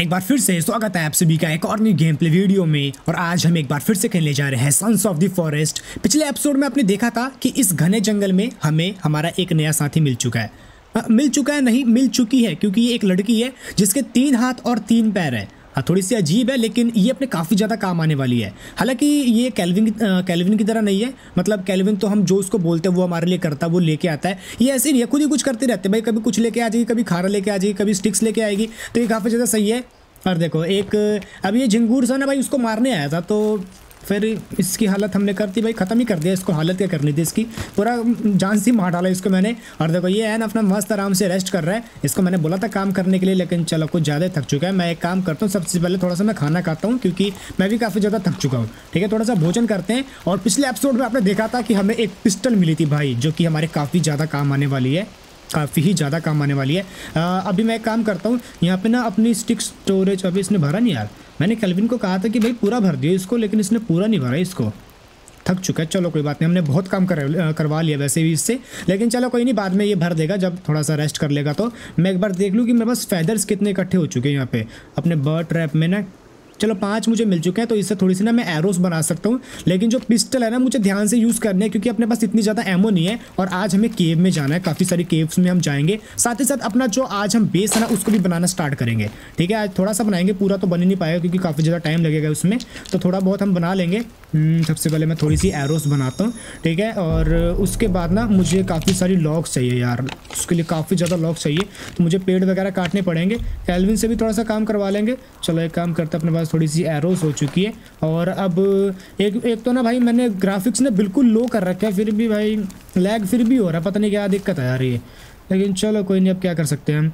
एक बार फिर से स्वागत है आप सभी का एक और न्यू गेम प्ले वीडियो में। और आज हम एक बार फिर से खेलने जा रहे हैं सन्स ऑफ द फॉरेस्ट। पिछले एपिसोड में आपने देखा था कि इस घने जंगल में हमें हमारा एक नया साथी मिल चुका है। नहीं, मिल चुकी है, क्योंकि ये एक लड़की है जिसके 3 हाथ और 3 पैर है। थोड़ी सी अजीब है, लेकिन ये अपने काफ़ी ज़्यादा काम आने वाली है। हालांकि ये कैल्विन की तरह नहीं है। मतलब कैल्विन तो हम जो उसको बोलते हैं वो हमारे लिए करता है, वो लेके आता है। ये ऐसे नहीं है, खुद ही कुछ करते रहते हैं भाई। कभी कुछ लेके आ जाएगी, कभी खारा लेके आ जाएगी, कभी स्टिक्स लेके आएगी, तो ये काफ़ी ज़्यादा सही है। और देखो एक अब ये झिंगूर सा ना भाई, उसको मारने आया था, तो फिर इसकी हालत हमने कर दी भाई, ख़त्म ही कर दिया इसको। हालत क्या करनी थी इसकी, पूरा जान सी मार डाला इसको मैंने। और देखो ये है ना, अपना मस्त आराम से रेस्ट कर रहा है। इसको मैंने बोला था काम करने के लिए, लेकिन चलो कुछ ज़्यादा थक चुका है। मैं एक काम करता हूँ, सबसे पहले थोड़ा सा मैं खाना खाता हूँ, क्योंकि मैं भी काफ़ी ज़्यादा थक चुका हूँ। ठीक है, थोड़ा सा भोजन करते हैं। और पिछले एपिसोड में आपने देखा था कि हमें एक पिस्टल मिली थी भाई, जो कि हमारे काफ़ी ज़्यादा काम आने वाली है, काफ़ी ही ज़्यादा काम आने वाली है। अभी मैं एक काम करता हूँ, यहाँ पे ना अपनी स्टिक स्टोरेज, अभी इसने भरा नहीं यार। मैंने कैल्विन को कहा था कि भाई पूरा भर दियो इसको, लेकिन इसने पूरा नहीं भरा इसको। थक चुका है। चलो कोई बात नहीं, हमने बहुत काम करवा लिया वैसे भी इससे, लेकिन चलो कोई नहीं, बाद में ये भर देगा जब थोड़ा सा रेस्ट कर लेगा। तो मैं एक बार देख लूँ कि मेरे पास फेदर्स कितने इकट्ठे हो चुके हैं यहाँ पे अपने बर्ड ट्रैप में ना। चलो 5 मुझे मिल चुके हैं, तो इससे थोड़ी सी ना मैं एरोस बना सकता हूँ। लेकिन जो पिस्टल है ना, मुझे ध्यान से यूज़ करने है, क्योंकि अपने पास इतनी ज़्यादा एमो नहीं है। और आज हमें केव में जाना है, काफ़ी सारी केव्स में हम जाएंगे। साथ ही साथ अपना जो आज हम बेस है ना, उसको भी बनाना स्टार्ट करेंगे। ठीक है, आज थोड़ा सा बनाएंगे, पूरा तो बन ही नहीं पाएगा क्योंकि काफ़ी ज़्यादा टाइम लगेगा उसमें, तो थोड़ा बहुत हम बना लेंगे। सबसे पहले मैं थोड़ी सी एरोस बनाता हूँ। ठीक है, और उसके बाद ना मुझे काफ़ी सारी लॉग्स चाहिए यार, उसके लिए काफ़ी ज़्यादा लॉग्स चाहिए, तो मुझे पेड़ वगैरह काटने पड़ेंगे। कैल्विन से भी थोड़ा सा काम करवा लेंगे। चलो एक काम करते हैं, अपने पास थोड़ी सी एरोस हो चुकी है। और अब एक तो ना भाई मैंने ग्राफिक्स ने बिल्कुल लो कर रखा है, फिर भी भाई लैग फिर भी हो रहा है, पता नहीं क्या दिक्कत है यार ये। लेकिन चलो कोई नहीं, अब क्या कर सकते हैं हम।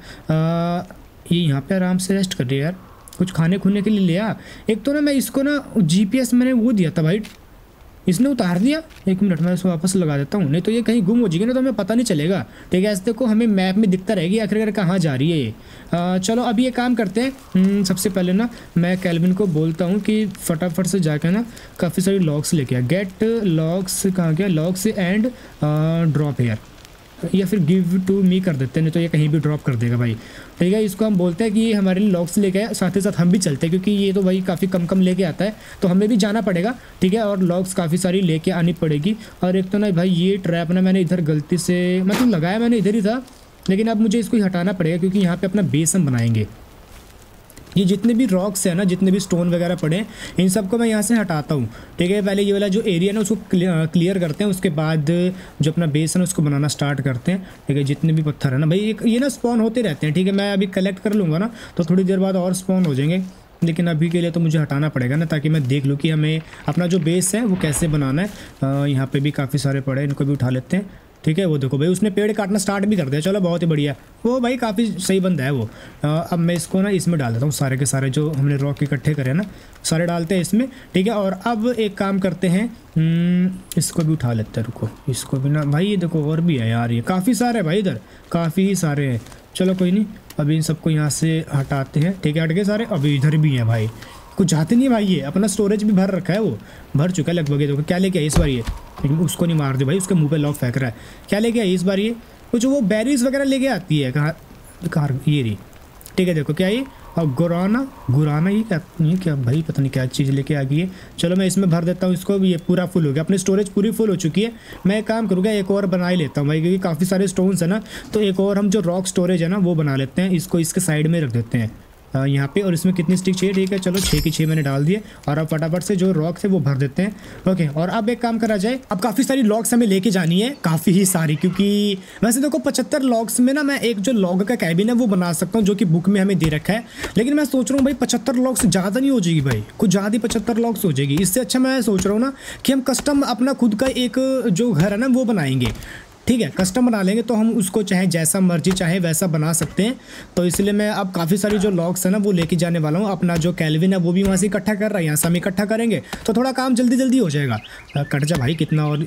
ये यहाँ पे आराम से रेस्ट कर रही है यार, कुछ खाने खुने के लिए लिया। एक तो ना मैं इसको ना GPS मैंने वो दिया था भाई, इसने उतार दिया। 1 मिनट में इसको वापस लगा देता हूँ, नहीं तो ये कहीं गुम हो जाएगी ना, तो हमें पता नहीं चलेगा। ठीक है, ऐसे देखो हमें मैप में दिखता रहेगी आखिरकार कहाँ जा रही है ये। चलो अभी ये काम करते हैं। सबसे पहले ना मैं कैल्विन को बोलता हूँ कि फटाफट से जाकर ना काफ़ी सारी लॉग्स लेके आ। गेट लॉग्स कहाँ गया, लॉग्स एंड ड्रॉप हेयर, या फिर गिव टू मी कर देते हैं, नहीं तो ये कहीं भी ड्रॉप कर देगा भाई। ठीक है, इसको हम बोलते हैं कि ये हमारे लिए लॉग्स लेके आए, साथ ही साथ हम भी चलते हैं, क्योंकि ये तो भाई काफ़ी कम लेके आता है, तो हमें भी जाना पड़ेगा। ठीक है, और लॉग्स काफ़ी सारी लेके आनी पड़ेगी। और एक तो ना भाई ये ट्रैप ना मैंने इधर गलती से मतलब लगाया, मैंने इधर ही था, लेकिन अब मुझे इसको हटाना पड़ेगा, क्योंकि यहाँ पर अपना बेस हम बनाएंगे। ये जितने भी रॉक्स हैं ना, जितने भी स्टोन वगैरह पड़े हैं, इन सबको मैं यहाँ से हटाता हूँ। ठीक है, पहले ये वाला जो एरिया है ना उसको क्लियर करते हैं, उसके बाद जो अपना बेस है ना उसको बनाना स्टार्ट करते हैं। ठीक है, जितने भी पत्थर है ना भाई, ये ना स्पॉन होते रहते हैं। ठीक है, मैं अभी कलेक्ट कर लूँगा ना, तो थोड़ी देर बाद और स्पॉन हो जाएंगे, लेकिन अभी के लिए तो मुझे हटाना पड़ेगा ना, ताकि मैं देख लूँ कि हमें अपना जो बेस है वो कैसे बनाना है। यहाँ पर भी काफ़ी सारे पड़े, इनको भी उठा लेते हैं। ठीक है, वो देखो भाई उसने पेड़ काटना स्टार्ट भी कर दिया। चलो बहुत ही बढ़िया, वो भाई काफ़ी सही बंदा है वो। अब मैं इसको ना इसमें डाल देता हूँ, सारे के सारे जो हमने रॉक इकट्ठे करे ना सारे डालते हैं इसमें। ठीक है, और अब एक काम करते हैं, इसको भी उठा लेते हैं। रुको, इसको भी ना भाई, ये देखो और भी है यार, ये काफ़ी सारे भाई, इधर काफ़ी ही सारे हैं। चलो कोई नहीं, अभी इन सबको यहाँ से हटाते हैं। ठीक है, हट गए सारे। अभी इधर भी हैं भाई, कुछ जाते नहीं भाई, ये अपना स्टोरेज भी भर रखा है, वो भर चुका है लगभग। देखो क्या लेके आया इस बार ये, लेकिन उसको नहीं मार दे भाई, उसके मुंह पे लॉक फेंक रहा है। क्या लेके आई इस बार ये, कुछ वो बेरीज वगैरह लेके आती है। कहाँ ये रही। ठीक है, देखो क्या ये, और गुराना ये क्या भाई, पता नहीं क्या चीज़ लेके आ गई है। चलो मैं इसमें भर देता हूँ इसको, ये पूरा फुल हो गया, अपनी स्टोरेज पूरी फुल हो चुकी है। मैं एक काम करूँगा, एक और बना ही लेता हूँ भाई, क्योंकि काफ़ी सारे स्टोन्स है ना, तो एक और हम जो रॉक स्टोरेज है ना वो बना लेते हैं। इसको इसके साइड में रख देते हैं यहाँ पे। और इसमें कितनी स्टिक चाहिए, ठीक है चलो 6 की 6 मैंने डाल दिए। और अब फटाफट से जो रॉक्स है वो भर देते हैं। ओके, और अब एक काम करा जाए, अब काफ़ी सारी लॉग्स हमें लेके जानी है, काफ़ी ही सारी, क्योंकि वैसे देखो 75 लॉग्स में ना मैं एक जो लॉग का कैबिन है वो बना सकता हूँ, जो कि बुक में हमें दे रखा है। लेकिन मैं सोच रहा हूँ भाई 75 लॉग्स ज़्यादा नहीं हो जाएगी भाई, कुछ ज़्यादा ही 75 लॉग्स हो जाएगी। इससे अच्छा मैं सोच रहा हूँ ना कि हम कस्टम अपना खुद का एक जो घर है ना वो बनाएंगे। ठीक है, कस्टम बना लेंगे, तो हम उसको चाहे जैसा मर्जी चाहे वैसा बना सकते हैं। तो इसलिए मैं अब काफ़ी सारी जो लॉग्स है ना वो लेके जाने वाला हूँ। अपना जो कैल्विन है वो भी वहाँ से इकट्ठा कर रहा है, यहाँ से हम इकट्ठा करेंगे, तो थोड़ा काम जल्दी हो जाएगा। कट जा भाई, कितना और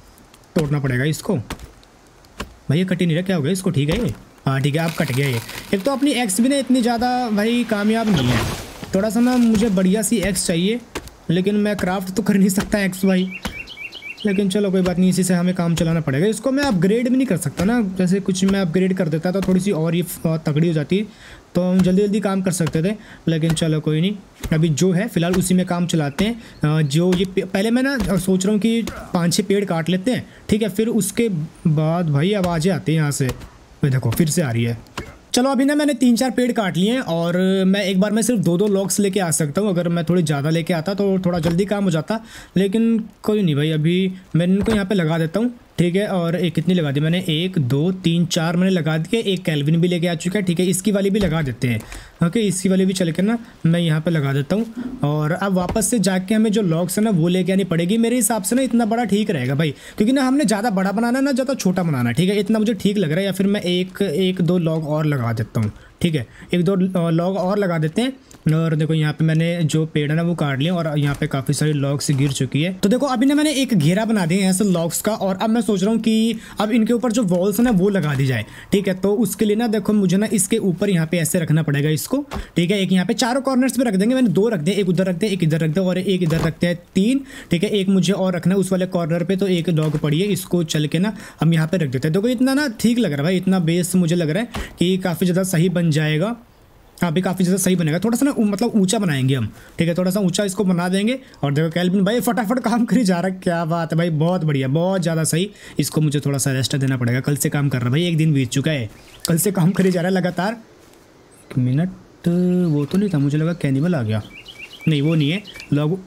तोड़ना पड़ेगा इसको भाई, ये कट ही नहीं रहा, क्या हो गया इसको। ठीक है ये, हाँ ठीक है, अब कट गया ये। एक तो अपनी एक्स भी ना इतनी ज़्यादा भाई कामयाब नहीं है, थोड़ा सा ना मुझे बढ़िया सी एक्स चाहिए, लेकिन मैं क्राफ्ट तो कर नहीं सकता एक्स भाई। लेकिन चलो कोई बात नहीं, इसी से हमें काम चलाना पड़ेगा। इसको मैं अपग्रेड भी नहीं कर सकता ना, जैसे कुछ मैं अपग्रेड कर देता तो थोड़ी सी और ये तगड़ी हो जाती, तो हम जल्दी जल्दी काम कर सकते थे। लेकिन चलो कोई नहीं, अभी जो है फ़िलहाल उसी में काम चलाते हैं। जो ये पहले मैं ना सोच रहा हूँ कि 5-6 पेड़ काट लेते हैं, ठीक है, फिर उसके बाद भाई आवाज़ें आती हैं यहाँ से, देखो फिर से आ रही है। चलो अभी ना मैंने 3-4 पेड़ काट लिए हैं और मैं एक बार में सिर्फ 2-2 लॉग्स लेके आ सकता हूँ। अगर मैं थोड़ी ज़्यादा लेके आता तो थोड़ा जल्दी काम हो जाता, लेकिन कोई नहीं भाई, अभी मैं इनको यहाँ पे लगा देता हूँ, ठीक है। और एक कितनी लगा दी मैंने, 1 2 3 4 मैंने लगा दिए। एक कैल्विन भी लेके आ चुका है, ठीक है। इसकी वाली भी लगा देते हैं, ओके। इसकी वाली भी चल के ना मैं यहाँ पे लगा देता हूँ। और अब वापस से जाके हमें जो लॉग्स है ना वो लेके आनी पड़ेगी। मेरे हिसाब से ना इतना बड़ा ठीक रहेगा भाई, क्योंकि ना हमने ज़्यादा बड़ा बनाना है ना ज़्यादा छोटा बनाना है, ठीक है। इतना मुझे ठीक लग रहा है। या फिर मैं एक दो लॉग और लगा देता हूँ, ठीक है। 1-2 लॉग और लगा देते हैं। और देखो यहाँ पे मैंने जो पेड़ है ना वो काट लिया और यहाँ पे काफ़ी सारी लॉग्स गिर चुकी है। तो देखो अभी ना मैंने एक घेरा बना दिया है ऐसे लॉग्स का, और अब मैं सोच रहा हूँ कि अब इनके ऊपर जो वॉल्स है ना वो लगा दी जाए, ठीक है। तो उसके लिए ना देखो मुझे ना इसके ऊपर यहाँ पे ऐसे रखना पड़ेगा इसको, ठीक है। एक यहाँ पे चारों कॉर्नर्स पे रख देंगे, मैंने 2 रख दिए, एक उधर रख दे, एक इधर रख दे और एक इधर रखते हैं 3, ठीक है। एक मुझे और रखना है उस वाले कॉर्नर पे, तो एक लॉग पड़ी है, इसको चल के ना हम यहाँ पे रख देते हैं। देखो इतना ना ठीक लग रहा है भाई, इतना बेस मुझे लग रहा है कि काफ़ी ज़्यादा सही बन जाएगा। हाँ भी काफ़ी ज़्यादा सही बनेगा। थोड़ा सा ना मतलब ऊंचा बनाएंगे हम, ठीक है। थोड़ा सा ऊंचा इसको बना देंगे। और देखो कैल्विन भाई फटाफट काम करी जा रहा है, क्या बात है भाई, बहुत बढ़िया, बहुत ज़्यादा सही। इसको मुझे थोड़ा सा रेस्ट देना पड़ेगा, कल से काम कर रहा है भाई, 1 दिन बीत चुका है, कल से काम करी जा रहा है लगातार। 1 मिनट, वो तो नहीं था, मुझे लगा कैनिमल आ गया, नहीं वो नहीं है। लोग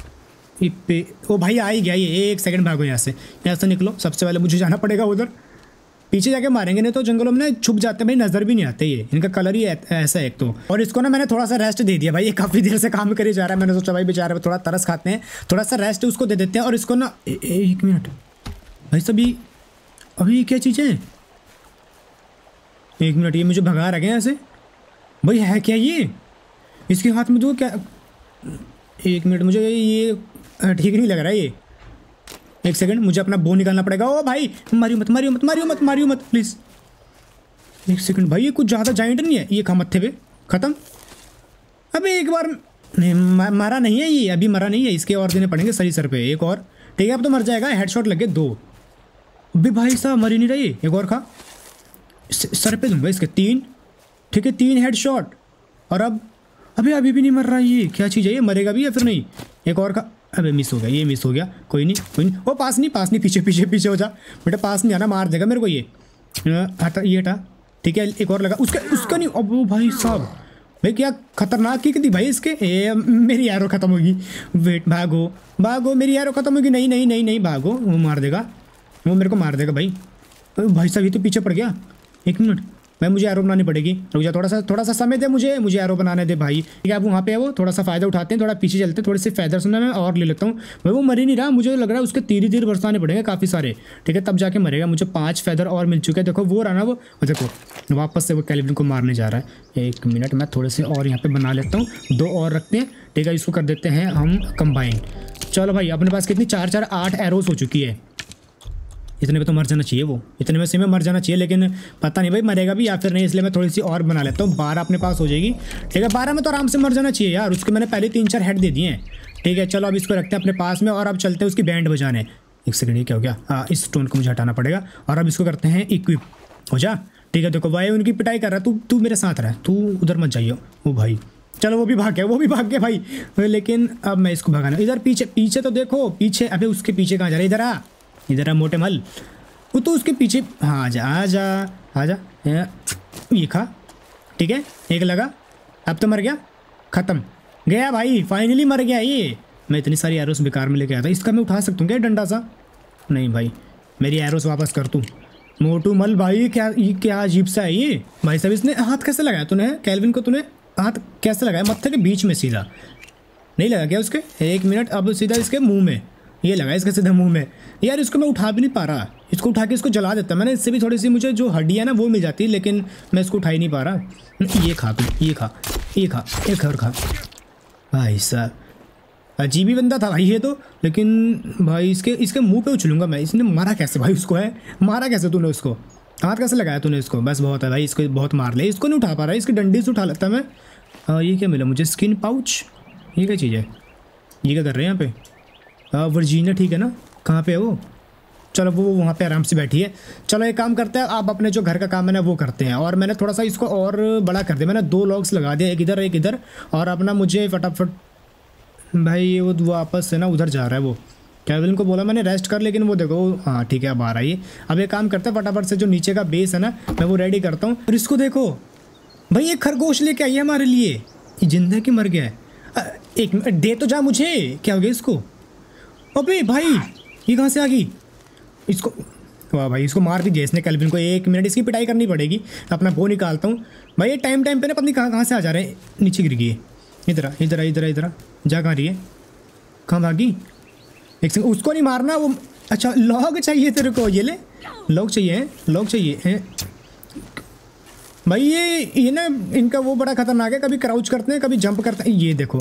पे ओ भाई आ ही गया ये, 1 सेकंड भागो यहाँ से निकलो। सबसे पहले मुझे जाना पड़ेगा उधर, पीछे जाके मारेंगे, नहीं तो जंगलों में ना छुप जाते हैं भाई, नज़र भी नहीं आते। ये इनका कलर ही ऐसा है एक तो। और इसको ना मैंने थोड़ा सा रेस्ट दे दिया भाई, ये काफ़ी देर से काम करे जा रहा है। मैंने सोचा भाई बेचारे थोड़ा तरस खाते हैं, थोड़ा सा रेस्ट उसको दे देते हैं। और इसको ना 1 मिनट भाई सभी, अभी क्या चीज़ है, 1 मिनट, ये मुझे भगा रखे हैं ऐसे भाई, है क्या ये इसके हाथ में, जो क्या, 1 मिनट, मुझे ये ठीक नहीं लग रहा है ये। 1 सेकंड, मुझे अपना बो निकालना पड़ेगा। ओ भाई मारियो मत, मारियो मत, मारियो मत, मारियो मत प्लीज़। 1 सेकंड भाई, ये कुछ ज़्यादा जाइंट नहीं है, ये खा मत्थे पे ख़त्म। अबे एक बार नहीं मरा नहीं है ये, अभी मरा नहीं है, इसके और देने पड़ेंगे सही सर पे, एक और, ठीक है। अब तो मर जाएगा, हेडशॉट लगे 2। अभी भाई साहब मर ही नहीं रही, एक और खा, सर पे दूंगा इसके 3, ठीक है, 3 हेडशॉट। और अब अभी भी नहीं मर रहा ये, क्या चीज़ है ये, मरेगा भी या फिर नहीं। एक और खा, अबे मिस हो गया, ये मिस हो गया, कोई नहीं कोई नहीं। ओ पास नहीं, पीछे हो जा बेटा, पास नहीं आना, मार देगा मेरे को ये। हटा ये हटा, ठीक है। एक और लगा, उसका नहीं। अब भाई साहब भाई क्या खतरनाक किक दी भाई इसके। मेरी एरो खत्म होगी, वेट, भागो, मेरी एरो खत्म होगी। नहीं भागो, वो मार देगा, वो मेरे को मार देगा भाई। भाई साहब ये तो पीछे पड़ गया। 1 मिनट भाई, मुझे एरो बनानी पड़ेगी, रुक जा, थोड़ा सा समय दे मुझे एरो बनाने दे भाई, ठीक है। अब वहाँ पे है वो, थोड़ा सा फ़ायदा उठाते हैं, थोड़ा पीछे चलते हैं, थोड़े से फेदर्स में मैं और ले लेता हूँ भाई। वो मर ही नहीं रहा, मुझे लग रहा है उसके तीर बरसाने पड़ेंगे काफ़ी सारे, ठीक है, तब जाके मरेगा। मुझे 5 फेदर और मिल चुके हैं, देखो वो रहा ना वो, देखो वापस से वो कैल्विन को मारने जा रहा है। 1 मिनट, मैं थोड़े से और यहाँ पर बना लेता हूँ, 2 और रखते हैं, ठीक है। इसको कर देते हैं हम कंबाइन। चलो भाई, अपने पास कितनी 4 8 एरोस हो चुकी है। इतने में तो मर जाना चाहिए वो, इतने में से में मर जाना चाहिए, लेकिन पता नहीं भाई मरेगा भी या फिर नहीं, इसलिए मैं थोड़ी सी और बना लेता हूँ। 12 अपने पास हो जाएगी, ठीक है। 12 में तो आराम से मर जाना चाहिए यार, उसके मैंने पहले 3-4 हेड दे दिए हैं, ठीक है। चलो अब इसको रखते हैं अपने पास में और अब चलते हैं उसकी बैंड बजाने। 1 सेकंड, ये क्या हो गया, हाँ इस स्टोन को मुझे हटाना पड़ेगा। और अब इसको करते हैं इक्विप, हो जा, ठीक है। देखो भाई उनकी पिटाई कर रहा है, तू मेरे साथ रह, तू उधर मत जाइए। वो भाई चलो वो भी भाग गया भाई, लेकिन अब मैं इसको भगाना। इधर पीछे तो देखो, पीछे, अबे उसके पीछे कहाँ जा रहा है, इधर आ मोटे मल, वो तो उसके पीछे। हाँ आजा ये खा, ठीक है। 1 लगा, अब तो मर गया, ख़त्म, गया भाई, फाइनली मर गया ये। मैं इतनी सारी एरोस बेकार में लेके आया था, इसका मैं उठा सकता हूँ क्या डंडा सा, नहीं भाई, मेरी एरोस वापस कर तू मोटू मल भाई। क्या अजीब सा है ये भाई साहब, इसने हाथ कैसे लगाया तूने कैल्विन को, तूने हाथ कैसे लगाया मत्थे के बीच में, सीधा नहीं लगा क्या उसके। 1 मिनट, अब सीधा इसके मुंह में, ये लगा इसके सीधे मुंह में। यार इसको मैं उठा भी नहीं पा रहा, इसको उठा के इसको जला देता मैंने, इससे भी थोड़ी सी मुझे जो हड्डी है ना वो मिल जाती है, लेकिन मैं इसको उठा ही नहीं पा रहा। ये खा तू, ये खा, एक और खा। भाई साहब अजीब ही बंदा था भाई ये तो, लेकिन भाई इसके मुंह पे उछलूंगा मैं। इसने मारा कैसे भाई उसको, है मारा कैसे तूने उसको, हाथ कैसे लगाया तूने इसको, बस बहुत है भाई, इसको बहुत मार ले। इसको नहीं उठा पा रहा, इसकी डंडी से उठा लेता मैं। ये क्या मिला मुझे, स्किन पाउच, ये क्या चीज़ है, ये क्या कर रहे हैं यहाँ पे। वर्जीनिया, ठीक है ना, कहाँ पे है वो? चलो वो वहाँ पे आराम से बैठी है। चलो एक काम करते हैं, आप अपने जो घर का काम है ना वो करते हैं। और मैंने थोड़ा सा इसको और बड़ा कर दिया, मैंने 2 लॉग्स लगा दिया, एक इधर एक इधर। और अपना मुझे फटाफट भाई ये वो वापस से ना उधर जा रहा है वो। कैविन को बोला मैंने रेस्ट कर, लेकिन वो देखो हाँ ठीक है अब आ रहा है ये। अब एक काम करते हैं फटाफट से जो नीचे का बेस है ना मैं वो रेडी करता हूँ। और इसको देखो भाई, एक खरगोश लेके आई है हमारे लिए। ये जिंदा कि मर गया है? एक मिनट दे तो जा मुझे, क्या हो गया इसको? अबे भाई ये कहाँ से आ गई? इसको वाह भाई, इसको मार भी दिया इसने कैल्विन को। 1 मिनट इसकी पिटाई करनी पड़ेगी। अपना वो निकालता हूँ भाई। ये टाइम पे ना पता नहीं कहाँ से आ जा रहे हैं। नीचे गिर गई है। इधर इधर इधर इधर जा, कहाँ रही है? कहाँ भागी? एक सेकंड, उसको नहीं मारना वो। अच्छा लॉग चाहिए तेरे को, ये ले लॉग चाहिए, लॉग चाहिए भाई। ये ना इनका वो बड़ा खतरनाक है, कभी क्राउच करते हैं कभी जंप करते हैं। ये देखो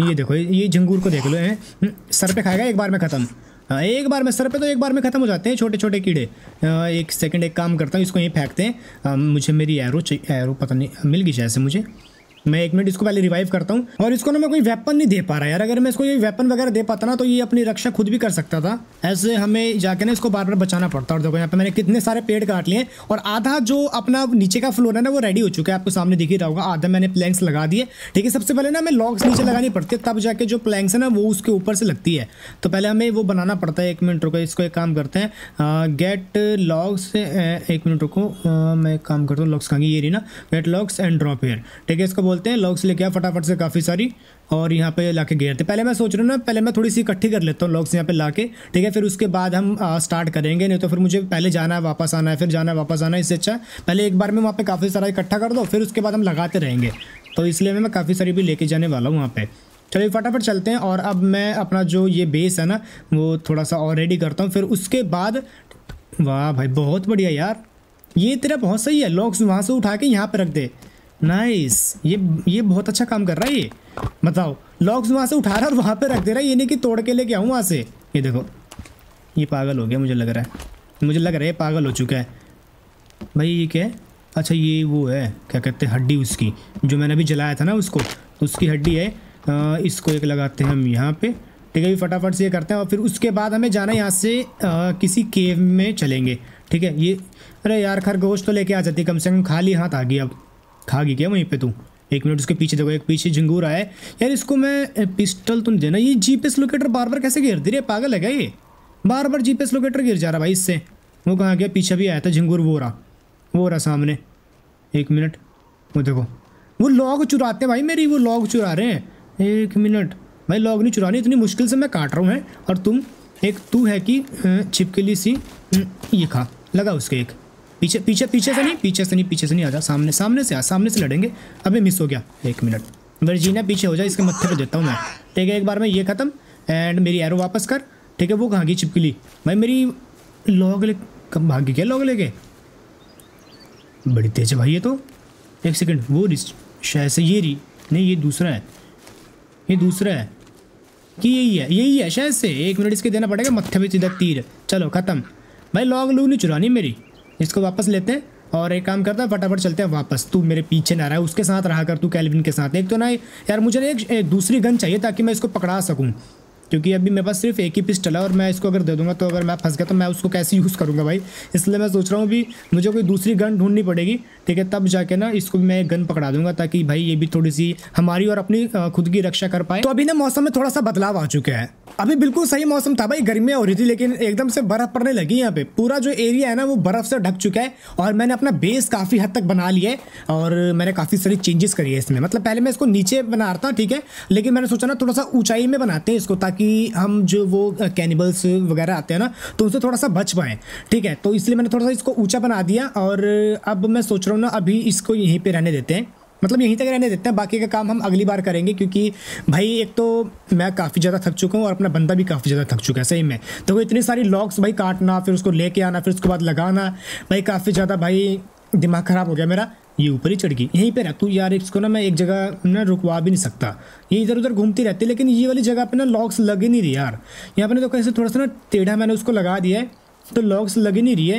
ये झंगूर को देख लो हैं, सर पे खाएगा एक बार में ख़त्म। एक बार में सर पे तो एक बार में ख़त्म हो जाते हैं छोटे छोटे कीड़े। एक सेकंड एक काम करता हूँ, इसको यहीं फेंकते हैं। मुझे मेरी एरो चाहिए, एरो पता नहीं मिल गई जैसे मुझे। मैं 1 मिनट इसको पहले रिवाइव करता हूँ। और इसको ना मैं कोई वेपन नहीं दे पा रहा यार। अगर मैं इसको ये वेपन वगैरह दे पाता ना तो ये अपनी रक्षा खुद भी कर सकता था। ऐसे हमें जाके ना इसको बार बार बचाना पड़ता। और देखो यहाँ पे मैंने कितने सारे पेड़ काट लिए और आधा जो अपना नीचे का फ्लोर है ना वो रेडी हो चुका है, आपको सामने दिख ही रहा होगा। आधा मैंने प्लैंक्स लगा दिए, ठीक है। सबसे पहले ना हमें लॉग्स नीचे लगानी पड़ती है, तब जाके जो प्लैंक्स है ना वो उसके ऊपर से लगती है। तो पहले हमें वो बनाना पड़ता है। 1 मिनट रुको, इसको एक काम करते हैं, गेट लॉग्स। 1 मिनट रुको, मैं एक काम करता हूँ, लॉग्स कहाँ ये रही ना, get logs and drop here, ठीक है। इसको बोलते हैं लॉग्स लेके फटाफट से काफ़ी सारी और यहाँ पे लाके घेरते। पहले मैं सोच रहा हूँ ना, पहले मैं थोड़ी सी इकट्ठी कर लेता हूँ लॉग्स यहाँ पे लाके, ठीक है। फिर उसके बाद हम स्टार्ट करेंगे, नहीं तो फिर मुझे पहले जाना है वापस आना है, फिर जाना है वापस आना है। इससे अच्छा पहले एक बार में वहाँ पे काफ़ी सारा इकट्ठा कर दो, फिर उसके बाद हम लगाते रहेंगे। तो इसलिए मैं काफ़ी सारी भी लेके जाने वाला हूँ वहाँ पे। चलिए फटाफट चलते हैं। और अब मैं अपना जो ये बेस है ना वो थोड़ा सा और रेडी करता हूँ। फिर उसके बाद वाह भाई बहुत बढ़िया यार, ये तेरा बहुत सही है। लॉग्स वहाँ से उठा के यहाँ पे रख दे, नाइस। ये बहुत अच्छा काम कर रहा है ये। बताओ लॉग्स वहाँ से उठा रहा है और वहाँ पे रख दे रहा है, ये नहीं कि तोड़ के लेके आऊँ वहाँ से। ये देखो ये पागल हो गया, मुझे लग रहा है ये पागल हो चुका है भाई। ये क्या है? अच्छा ये वो है क्या कहते हैं, हड्डी उसकी जो मैंने अभी जलाया था ना उसको, तो उसकी हड्डी है। इसको एक लगाते हैं हम यहाँ पे, ठीक है। फटाफट से ये करते हैं और फिर उसके बाद हमें जाना है यहाँ से किसी केव में चलेंगे, ठीक है। ये अरे यार खरगोश तो लेके आ जाती, कम से कम खाली हाथ आ गई। अब खा गई क्या वहीं पे तू? 1 मिनट उसके पीछे देखो, एक पीछे झंगूर आया है यार। इसको मैं पिस्टल तो नहीं देना। ये जीपीएस लोकेटर बार बार कैसे गिर दे रही है, पागल है क्या ये? बार बार जीपीएस लोकेटर गिर जा रहा भाई इससे। वो कहाँ गया? पीछे भी आया था झंगूर, वो रहा सामने। 1 मिनट, वो देखो वो लॉग चुराते हैं भाई मेरी, वो लॉग चुरा रहे हैं। 1 मिनट भाई, लॉग नहीं चुरानी, इतनी मुश्किल से मैं काट रहा हूँ है। और तू है कि छिपकली सी। ये खा, लगा उसके एक पीछे से नहीं आ जा, सामने से लड़ेंगे। अबे मिस हो गया। 1 मिनट वर्जीना पीछे हो जाए, इसके मत्थे पे देता हूँ मैं, ठीक है। एक बार में ये ख़त्म एंड मेरी एरो वापस कर, ठीक है। वो कहाँ गई छिपकली भाई मेरी? लॉग ले कब भागी क्या? लॉग लेके बड़ी तेज है भाई ये तो। 1 सेकंड, वो शायद से ये रही, नहीं ये दूसरा है कि यही है शायद से। 1 मिनट इसके देना पड़ेगा, मत्थे पे सीधा तीर। चलो ख़त्म भाई, लॉग नहीं चुरानी मेरी। इसको वापस लेते हैं और एक काम करता है, फटाफट चलते हैं वापस। तू मेरे पीछे ना रहा, उसके साथ रहा कर तू, कैल्विन के साथ। एक तो ना यार मुझे एक दूसरी गन चाहिए ताकि मैं इसको पकड़ा सकूं, क्योंकि अभी मेरे पास सिर्फ एक ही पिस्टल है और मैं इसको अगर दे दूंगा तो अगर मैं फंस गया तो मैं उसको कैसे यूज़ करूंगा भाई। इसलिए मैं सोच रहा हूँ अभी मुझे कोई दूसरी गन ढूंढनी पड़ेगी, ठीक है। तब जाके ना इसको भी मैं एक गन पकड़ा दूंगा ताकि भाई ये भी थोड़ी सी हमारी और अपनी खुद की रक्षा कर पाए। तो अभी ना मौसम में थोड़ा सा बदलाव आ चुका है। अभी बिल्कुल सही मौसम था भाई, गर्मियाँ हो रही थी, लेकिन एकदम से बर्फ पड़ने लगी। यहाँ पे पूरा जो एरिया है ना वो बर्फ से ढक चुका है और मैंने अपना बेस काफ़ी हद तक बना लिया है और मैंने काफ़ी सारी चेंजेस करी है इसमें। मतलब पहले मैं इसको नीचे बना रहा था, ठीक है, लेकिन मैंने सोचा ना थोड़ा सा ऊंचाई में बनाते हैं इसको, ताकि हम जो वो कैनिबल्स वगैरह आते हैं ना तो उनसे थोड़ा सा बच पाएँ, ठीक है। तो इसलिए मैंने थोड़ा सा इसको ऊँचा बना दिया और अब मैं सोच रहा हूँ ना अभी इसको यहीं पर रहने देते हैं, मतलब यहीं तक रहने देते हैं। बाकी का काम हम अगली बार करेंगे, क्योंकि भाई एक तो मैं काफ़ी ज़्यादा थक चुका हूँ और अपना बंदा भी काफ़ी ज़्यादा थक चुका है सही में। तो वो इतनी सारी लॉग्स भाई काटना, फिर उसको लेके आना, फिर उसके बाद लगाना, भाई काफ़ी ज़्यादा भाई दिमाग ख़राब हो गया मेरा। ये ऊपर ही चढ़ गई, यहीं पे रह तू यार। इसको ना मैं एक जगह ना रुकवा भी नहीं सकता, ये इधर उधर घूमती रहती है। लेकिन ये वाली जगह पे ना लॉग्स लग ही नहीं रही यार। यहाँ पर तो कैसे थोड़ा सा ना टेढ़ा मैंने उसको लगा दिया है तो लॉग्स लग ही नहीं रही है।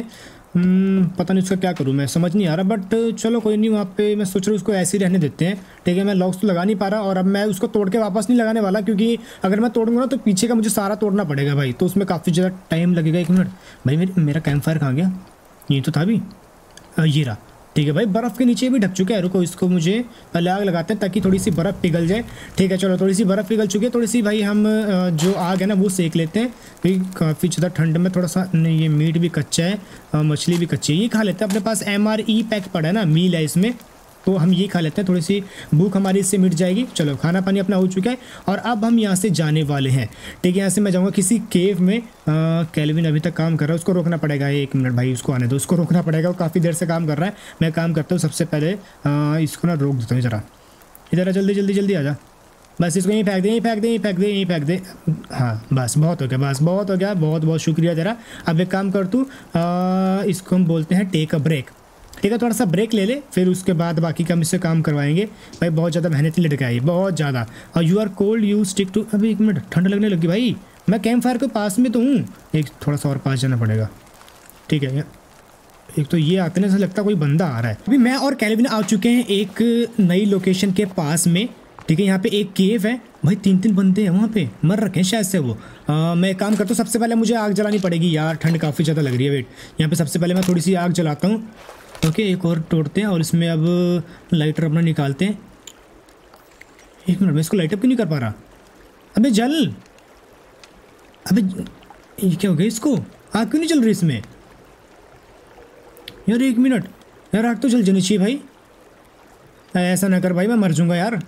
पता नहीं उसका क्या करूँ, मैं समझ नहीं आ रहा, बट चलो कोई नहीं। वहाँ पे मैं सोच रहा हूँ उसको ऐसे ही रहने देते हैं, ठीक है। मैं लॉक्स तो लगा नहीं पा रहा, और अब मैं उसको तोड़ के वापस नहीं लगाने वाला, क्योंकि अगर मैं तोड़ूंगा ना तो पीछे का मुझे सारा तोड़ना पड़ेगा भाई, तो उसमें काफ़ी ज़्यादा टाइम लगेगा। 1 मिनट भाई, मेरा कैंप फायर कहाँ गया? ये तो था भी, ये रहा, ठीक है भाई। बर्फ़ के नीचे भी ढक चुका है, रुको इसको मुझे पहले आग लगाते हैं ताकि थोड़ी सी बर्फ़ पिघल जाए, ठीक है। चलो थोड़ी सी बर्फ़ पिघल चुकी है, थोड़ी सी भाई हम जो आग है ना वो सेक लेते हैं, क्योंकि काफ़ी ज़्यादा ठंड में थोड़ा सा नहीं, ये मीट भी कच्चा है, मछली भी कच्ची है, ये खा लेते हैं। अपने पास MRE पैक पड़ा है ना, मील है इसमें, तो हम ये खा लेते हैं, थोड़ी सी भूख हमारी इससे मिट जाएगी। चलो खाना पानी अपना हो चुका है, और अब हम यहाँ से जाने वाले हैं, ठीक है। यहाँ से मैं जाऊँगा किसी केव में। कैल्विन अभी तक काम कर रहा है, उसको रोकना पड़ेगा। 1 मिनट भाई, उसको आने दो, उसको रोकना पड़ेगा, वो काफ़ी देर से काम कर रहा है। मैं काम करता हूँ, सबसे पहले इसको ना रोक देता हूँ ज़रा। इधर जल्दी जल्दी जल्दी आ जा, बस इसको यहीं फेंक दे, यहीं फेंक दे, यहीं फेंक दे, यहीं फेंक दे। हाँ बस बहुत हो गया, बस बहुत हो गया, बहुत बहुत शुक्रिया तेरा। अब एक काम कर तू, इसको हम बोलते हैं टेक अ ब्रेक, ठीक है। थोड़ा सा ब्रेक ले ले, फिर उसके बाद बाकी का हम इससे काम करवाएंगे भाई। बहुत ज़्यादा मेहनत लटका है, बहुत ज़्यादा। और you are cold, you stick to. अभी 1 मिनट, ठंड लगने लगी भाई, मैं कैंप फायर के पास में तो हूँ, एक थोड़ा सा और पास जाना पड़ेगा, ठीक है। एक तो ये आते ना, ऐसा लगता है कोई बंदा आ रहा है। अभी मैं और कैल्विन आ चुके हैं एक नई लोकेशन के पास में, ठीक है। यहाँ पे एक केव है भाई, 3 बंदे हैं वहाँ पे, मर रखे हैं शायद से वो। मैं काम करता हूँ, सबसे पहले मुझे आग जलानी पड़ेगी यार, ठंड काफ़ी ज़्यादा लग रही है। वेट, यहाँ पे सबसे पहले मैं थोड़ी सी आग जलाता हूँ, ओके। एक और तोड़ते हैं, और इसमें अब लाइटर अपना निकालते हैं। 1 मिनट में इसको लाइट अप क्यों नहीं कर पा रहा? अबे जल, अबे ये क्या हो गया इसको? आग क्यों नहीं चल रही इसमें यार? 1 मिनट यार, आग तो जल जानी चाहिए भाई। ऐसा ना कर भाई, मैं मर जाऊंगा यार।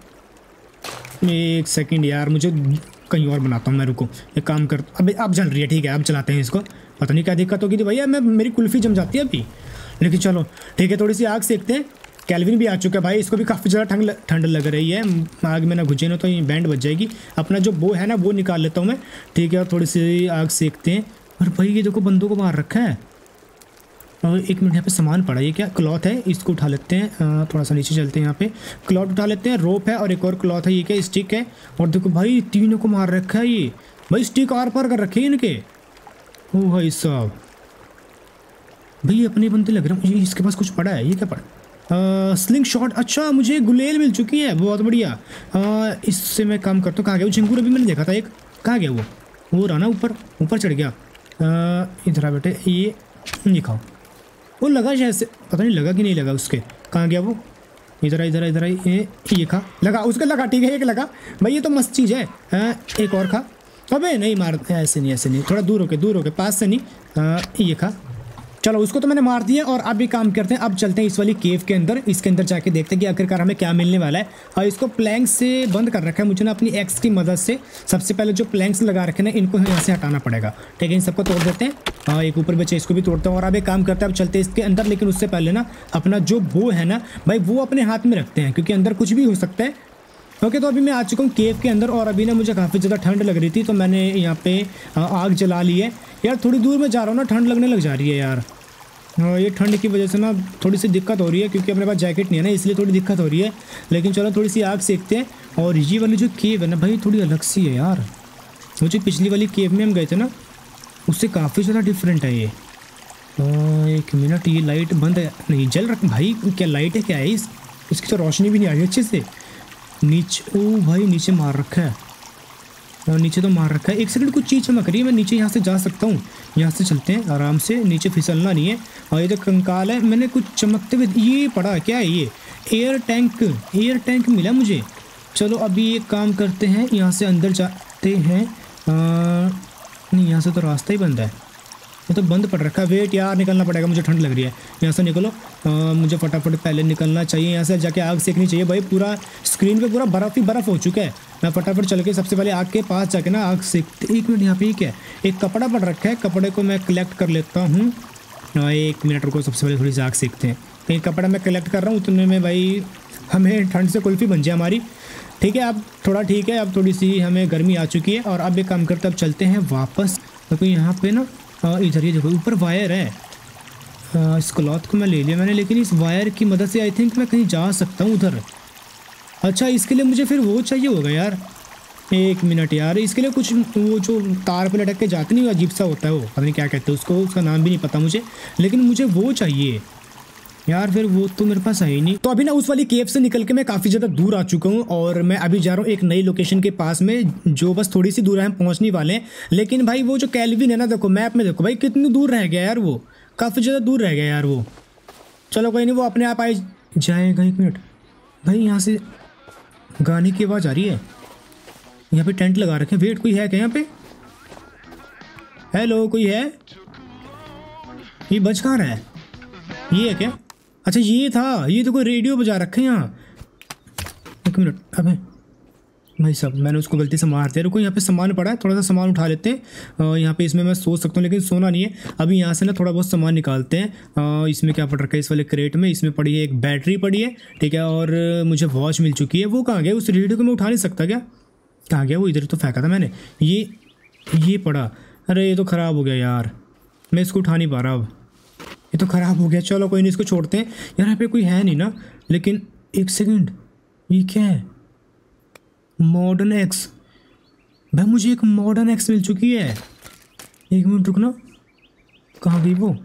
1 सेकंड यार, मुझे कहीं और बनाता हूँ मैं, रुको। एक काम कर, अबे अब जल रही है, ठीक है, अब चलाते हैं इसको। पता नहीं क्या दिक्कत होगी थी भैया, मेरी कुल्फ़ी जम जाती है अभी, लेकिन चलो ठीक है। थोड़ी सी आग सेकते हैं। कैल्विन भी आ चुका है भाई, इसको भी काफ़ी ज़्यादा ठंड लग रही है। आग में ना घुसे ना तो ये बैंड बच जाएगी। अपना जो बो है ना वो निकाल लेता हूँ मैं, ठीक है। और थोड़ी सी आग सेकते हैं। और भाई ये देखो, बंदों को मार रखा है। और 1 मिनट, यहाँ पे सामान पड़ा है, ये क्या क्लॉथ है, इसको उठा लेते हैं। थोड़ा सा नीचे चलते हैं, यहाँ पे क्लॉथ उठा लेते हैं, रोप है और एक और क्लॉथ है। ये क्या स्टिक है, और देखो भाई 3 को मार रखा है ये भाई, स्टिक आर पार कर रखे हैं इनके। ओ भाई साहब, भाई अपने बंदे लग रहे हैं। इसके पास कुछ पड़ा है, ये क्या पड़ा? स्लिंग शॉट, अच्छा मुझे गुलेल मिल चुकी है, बहुत बढ़िया। इससे मैं काम करता हूँ। कहाँ गया वो चिंगूर? अभी मैंने देखा था एक, कहाँ गया वो रहा ना, ऊपर चढ़ गया। इधर आ बेटे, ये खाओ। वो लगा शायद से, पता नहीं लगा कि नहीं लगा उसके। कहाँ गया वो? इधर ये खा, लगा उसके, लगा, ठीक है, एक लगा भाई, ये तो मस्त चीज़ है। एक और खा। अबे नहीं मार, ऐसे नहीं, थोड़ा दूर होके, पास से नहीं। ये खा, चलो उसको तो मैंने मार दिया। और अब भी काम करते हैं, अब चलते हैं इस वाली केव के अंदर। इसके अंदर जाके देखते हैं कि आखिरकार हमें क्या मिलने वाला है। और इसको प्लैंक से बंद कर रखा है मुझे ना अपनी एक्स की मदद से। सबसे पहले जो प्लैंक्स लगा रखे ना, इनको यहाँ से हटाना पड़ेगा, ठीक है। इन सबको तोड़ देते हैं। एक ऊपर बचे, इसको भी तोड़ते हैं। और अब एक काम करते हैं, अब चलते हैं इसके अंदर। लेकिन उससे पहले ना अपना जो बो है ना भाई, वो अपने हाथ में रखते हैं, क्योंकि अंदर कुछ भी हो सकता है। ओके, तो अभी मैं आ चुका हूँ केव के अंदर। और अभी ना मुझे काफ़ी ज़्यादा ठंड लग रही थी, तो मैंने यहाँ पे आग जला ली है यार। थोड़ी दूर में जा रहा हूँ ना, ठंड लगने लग जा रही है यार। ये ठंड की वजह से ना थोड़ी सी दिक्कत हो रही है, क्योंकि अपने पास जैकेट नहीं है ना, इसलिए थोड़ी दिक्कत हो रही है। लेकिन चलो थोड़ी सी आग सेकते हैं। और ये वाली जो केव है ना भाई, थोड़ी अलग सी है यार। वो जो पिछली वाली केव में हम गए थे ना, उससे काफ़ी ज़्यादा डिफरेंट है ये। 1 मिनट, ये लाइट बंद है, नहीं जल रख भाई, क्या लाइट है, क्या है इसकी तो रोशनी भी नहीं आ रही अच्छे से। नीचे, ओ भाई नीचे मार रखा है, नीचे तो मार रखा है। 1 सेकंड, कुछ चीज़ चमक रही है, मैं नीचे यहाँ से जा सकता हूँ। यहाँ से चलते हैं आराम से, नीचे फिसलना नहीं है। और ये जो कंकाल है, मैंने कुछ चमकते हुए ये पड़ा, क्या है ये? एयर टैंक मिला मुझे। चलो अभी एक काम करते हैं, यहाँ से अंदर जाते हैं। नहीं, यहाँ से तो रास्ता ही बंद है, ये तो बंद पड़ रखा है। वेट यार, निकलना पड़ेगा, मुझे ठंड लग रही है। यहाँ से निकलो, मुझे फटाफट पहले निकलना चाहिए। यहाँ से जाके आग सेकनी चाहिए भाई। पूरा स्क्रीन पे पूरा बर्फ़ ही बर्फ़ हो चुका है। मैं फटाफट चल के सबसे पहले आग के पास जाके ना आग सेकते। 1 मिनट, यहाँ पे क्या है? एक कपड़ा पड़ रखा है, कपड़े को मैं कलेक्ट कर लेता हूँ। 1 मिनट रुको, सबसे पहले थोड़ी सी आग सेकते हैं। एक कपड़ा मैं कलेक्ट कर रहा हूँ, उतने में भाई हमें ठंड से कुल्फ़ी बन जाए हमारी। ठीक है, अब थोड़ा ठीक है, अब थोड़ी सी हमें गर्मी आ चुकी है। और अब एक काम करते, अब चलते हैं वापस। तो यहाँ पे ना इधर ये देखो, ऊपर वायर है। इस क्लॉथ को मैं ले लिया मैंने, लेकिन इस वायर की मदद से आई थिंक मैं कहीं जा सकता हूँ उधर। अच्छा, इसके लिए मुझे फिर वो चाहिए होगा यार, एक मिनट यार, इसके लिए कुछ वो जो तार पे लटक के जाते नहीं, अजीब सा होता है वो, पता नहीं क्या कहते हैं उसको, उसका नाम भी नहीं पता मुझे, लेकिन मुझे वो चाहिए यार। फिर वो तो मेरे पास है ही नहीं। तो अभी ना उस वाली केव से निकल के मैं काफ़ी ज़्यादा दूर आ चुका हूँ और मैं अभी जा रहा हूँ एक नई लोकेशन के पास में, जो बस थोड़ी सी दूर है, हम पहुँचने वाले हैं। लेकिन भाई वो जो कैल्विन है ना, देखो मैप में देखो भाई कितनी दूर रह गया यार, वो काफ़ी ज़्यादा दूर रह गया यार वो। चलो कोई नहीं, वो अपने आप आ जाएगा। एक मिनट भाई, यहाँ से गाने की आवाज़ आ रही है। यहाँ पे टेंट लगा रखे हैं, वेट कोई है क्या यहाँ पे? हेलो कोई है? ये बज कहाँ रहा है? ये है क्या? अच्छा ये था, ये तो कोई रेडियो बजा रखे हैं यहाँ। एक मिनट, अबे भाई साहब मैंने उसको गलती से मार दिया। रुको, यहाँ पे सामान पड़ा है, थोड़ा सा सामान उठा लेते हैं। यहाँ पे इसमें मैं सो सकता हूँ लेकिन सोना नहीं है। अभी यहाँ से ना थोड़ा बहुत सामान निकालते हैं। इसमें क्या पड़ रखा है इस वाले क्रेट में? इसमें पड़ी है एक बैटरी पड़ी है, ठीक है, और मुझे वॉच मिल चुकी है। वो कहाँ गया? उस रेडियो को मैं उठा नहीं सकता क्या? कहाँ गया वो? इधर तो फेंका था मैंने। ये पड़ा, अरे ये तो ख़राब हो गया यार, मैं इसको उठा नहीं पा रहा अब, ये तो ख़राब हो गया। चलो कोई नहीं, इसको छोड़ते हैं यार। यहाँ पे कोई है नहीं ना, लेकिन एक सेकंड, ये क्या है? Modern axe. भाई मुझे एक मॉडर्न एक्स मिल चुकी है। एक मिनट रुकना, कहाँ गई वो?